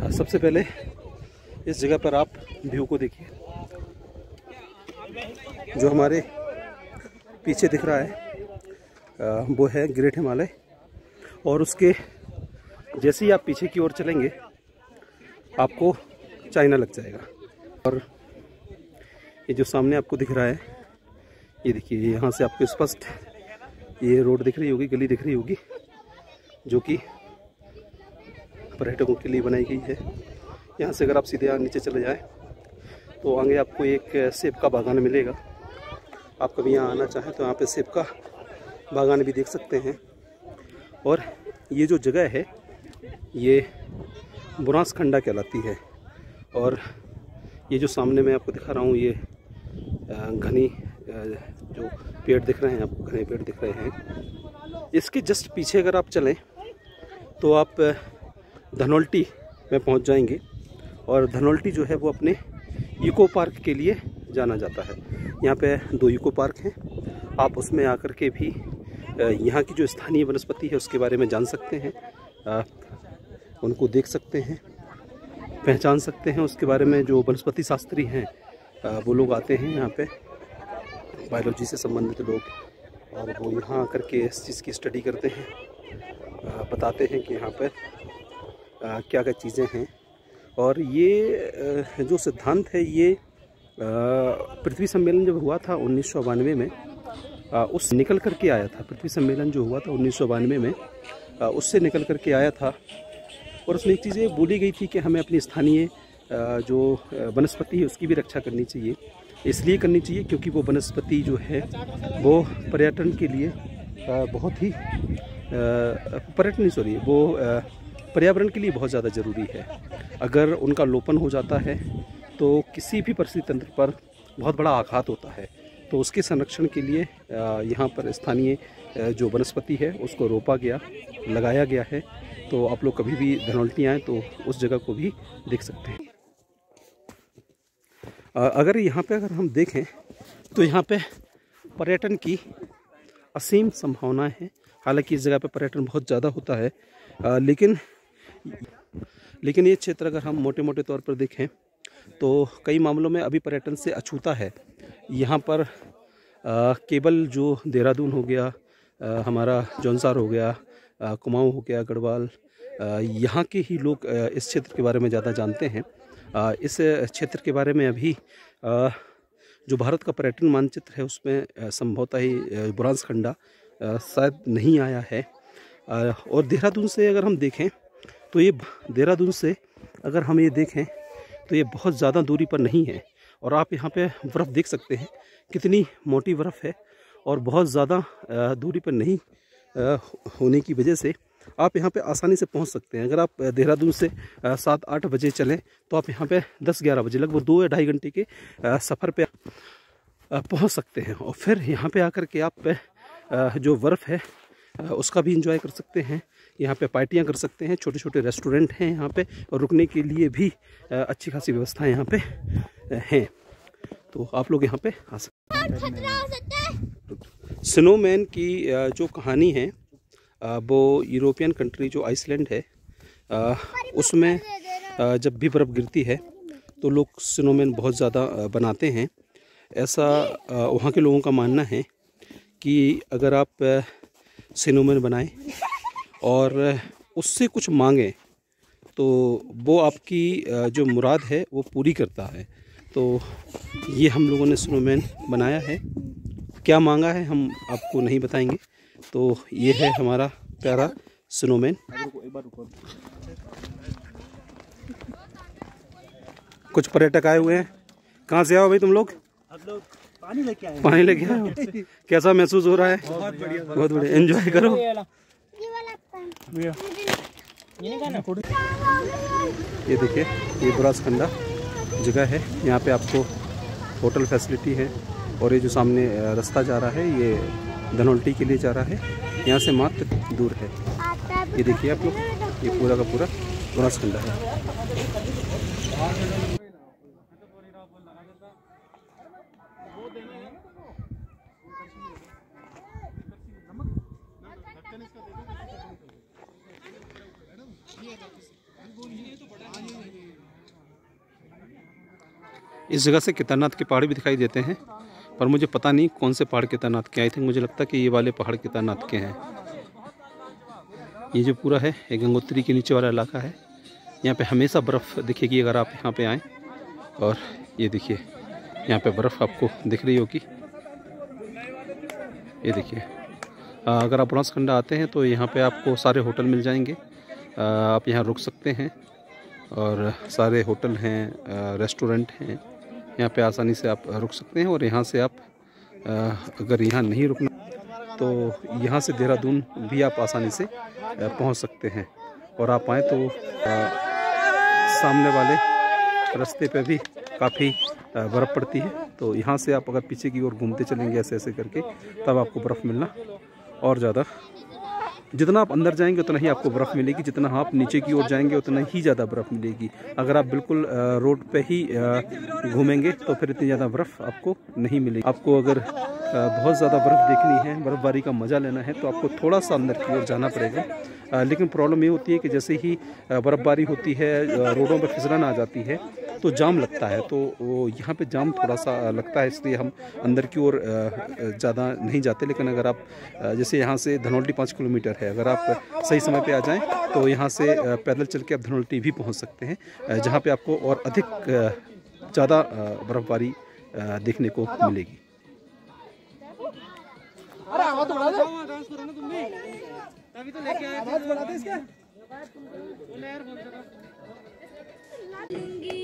सबसे पहले इस जगह पर आप व्यू को देखिए। जो हमारे पीछे दिख रहा है वो है ग्रेट हिमालय, और उसके जैसे ही आप पीछे की ओर चलेंगे आपको चाइना लग जाएगा। और ये जो सामने आपको दिख रहा है, ये देखिए, यहाँ से आपको स्पष्ट ये रोड दिख रही होगी, गली दिख रही होगी, जो कि पर्यटकों के लिए बनाई गई है। यहाँ से अगर आप सीधे नीचे चले जाएं तो आगे आपको एक सेब का बागान मिलेगा। आप कभी यहाँ आना चाहें तो यहाँ पे सेब का बागान भी देख सकते हैं। और ये जो जगह है ये बनासखंडा कहलाती है। और ये जो सामने मैं आपको दिखा रहा हूँ, ये घनी जो पेड़ दिख रहे हैं आपको, घने पेड़ दिख रहे हैं, इसके जस्ट पीछे अगर आप चलें तो आप धनौल्टी में पहुंच जाएंगे। और धनौल्टी जो है वो अपने इको पार्क के लिए जाना जाता है। यहाँ पे 2 इको पार्क हैं। आप उसमें आकर के भी यहाँ की जो स्थानीय वनस्पति है उसके बारे में जान सकते हैं, उनको देख सकते हैं, पहचान सकते हैं। उसके बारे में जो वनस्पति शास्त्री हैं वो लोग आते हैं यहाँ पे, बायोलॉजी से संबंधित लोग, और वो यहाँ आकर के इस चीज़ की स्टडी करते हैं, बताते हैं कि यहाँ पर क्या क्या चीज़ें हैं। और ये जो सिद्धांत है ये पृथ्वी सम्मेलन जब हुआ था 1992 में, उस निकल कर के आया था। पृथ्वी सम्मेलन जो हुआ था 1992 में उससे निकल कर के आया था। और उसमें एक चीज़ ये बोली गई थी कि हमें अपनी स्थानीय जो वनस्पति है उसकी भी रक्षा करनी चाहिए। इसलिए करनी चाहिए क्योंकि वो वनस्पति जो है वो पर्यटन के लिए बहुत ही पर्यावरण के लिए बहुत ज़्यादा ज़रूरी है। अगर उनका लोपन हो जाता है तो किसी भी परिस्थिति तंत्र पर बहुत बड़ा आघात होता है। तो उसके संरक्षण के लिए यहाँ पर स्थानीय जो वनस्पति है उसको रोपा गया, लगाया गया है। तो आप लोग कभी भी धनौल्टी आएँ तो उस जगह को भी देख सकते हैं। अगर यहाँ पे अगर हम देखें तो यहाँ पे पर्यटन की असीम संभावनाएं हैं। हालांकि इस जगह पे पर्यटन बहुत ज़्यादा होता है, लेकिन ये क्षेत्र अगर हम मोटे मोटे तौर पर देखें तो कई मामलों में अभी पर्यटन से अछूता है। यहाँ पर केवल जो देहरादून हो गया, हमारा जौनसार हो गया, कुमाऊं हो गया, गढ़वाल, यहाँ के ही लोग इस क्षेत्र के बारे में ज़्यादा जानते हैं। इस क्षेत्र के बारे में अभी जो भारत का पर्यटन मानचित्र है उसमें संभवतः ही बनासखंडा शायद नहीं आया है। और देहरादून से अगर हम देखें तो ये देहरादून से अगर हम ये देखें तो ये बहुत ज़्यादा दूरी पर नहीं है। और आप यहाँ पे बर्फ़ देख सकते हैं, कितनी मोटी बर्फ़ है, और बहुत ज़्यादा दूरी पर नहीं होने की वजह से आप यहाँ पे आसानी से पहुँच सकते हैं। अगर आप देहरादून से 7-8 बजे चलें तो आप यहाँ पे 10-11 बजे लगभग 2 या ढाई घंटे के सफ़र पे पहुँच सकते हैं। और फिर यहाँ पे आकर के आप जो बर्फ़ है उसका भी इंजॉय कर सकते हैं। यहाँ पे पार्टियाँ कर सकते हैं, छोटे छोटे रेस्टोरेंट हैं यहाँ पे, और रुकने के लिए भी अच्छी खासी व्यवस्था यहाँ पे हैं। तो आप लोग यहाँ पे आ सकते हैं। स्नोमैन की जो कहानी है वो यूरोपियन कंट्री जो आइसलैंड है उसमें जब भी बर्फ़ गिरती है तो लोग स्नोमैन बहुत ज़्यादा बनाते हैं। ऐसा वहाँ के लोगों का मानना है कि अगर आप स्नोमैन बनाएं और उससे कुछ मांगें तो वो आपकी जो मुराद है वो पूरी करता है। तो ये हम लोगों ने स्नोमैन बनाया है। क्या मांगा है हम आपको नहीं बताएंगे। तो ये है हमारा प्यारा स्नोमैन। कुछ पर्यटक आए हुए हैं। कहाँ से आओ भाई तुम लोग? पानी लेके आए हो। कैसा महसूस हो रहा है? बहुत बढ़िया, बहुत बढ़िया। एंजॉय करो। ये देखिए, ये बनासखंडा जगह है। यहाँ पे आपको होटल फैसिलिटी है। और ये जो सामने रास्ता जा रहा है ये धनौल्टी के लिए जा रहा है। यहाँ से मात्र दूर है। ये देखिए आप लोग, ये पूरा का पूरा बनासखंडा है। इस जगह से केदारनाथ के पहाड़ भी दिखाई देते हैं, पर मुझे पता नहीं कौन से पहाड़ केदारनाथ के। आई थिंक मुझे लगता है कि ये वाले पहाड़ केदारनाथ के हैं। ये जो पूरा है ये गंगोत्री के नीचे वाला इलाका है। यहाँ पे हमेशा बर्फ़ दिखेगी अगर आप यहाँ पे आएँ। और ये देखिए यहाँ पे बर्फ़ आपको दिख रही होगी। ये देखिए अगर आप बनासकंडा आते हैं तो यहाँ पे आपको सारे होटल मिल जाएंगे। आप यहाँ रुक सकते हैं और सारे होटल हैं, रेस्टोरेंट हैं, यहाँ पे आसानी से आप रुक सकते हैं। और यहाँ से आप अगर यहाँ नहीं रुकना तो यहाँ से देहरादून भी आप आसानी से पहुँच सकते हैं। और आप आएँ तो सामने वाले रास्ते पे भी काफ़ी बर्फ़ पड़ती है। तो यहाँ से आप अगर पीछे की ओर घूमते चलेंगे ऐसे ऐसे करके, तब आपको बर्फ़ मिलना और ज़्यादा, जितना आप अंदर जाएंगे उतना ही आपको बर्फ़ मिलेगी, जितना आप नीचे की ओर जाएंगे उतना ही ज़्यादा बर्फ़ मिलेगी। अगर आप बिल्कुल रोड पे ही घूमेंगे तो फिर इतनी ज़्यादा बर्फ़ आपको नहीं मिलेगी। आपको अगर बहुत ज़्यादा बर्फ़ देखनी है, बर्फ़बारी का मज़ा लेना है, तो आपको थोड़ा सा अंदर की ओर जाना पड़ेगा। लेकिन प्रॉब्लम ये होती है कि जैसे ही बर्फ़बारी होती है, रोडों पर फिसलन आ जाती है तो जाम लगता है। तो यहाँ पे जाम थोड़ा सा लगता है, इसलिए हम अंदर की ओर ज़्यादा नहीं जाते। लेकिन अगर आप जैसे यहाँ से धनौल्टी 5 किलोमीटर है, अगर आप सही समय पे आ जाएं तो यहाँ से पैदल चल के आप धनौल्टी भी पहुँच सकते हैं, जहाँ पे आपको और अधिक ज़्यादा बर्फ़बारी देखने को मिलेगी। अभी तो लेके आए थे, इसका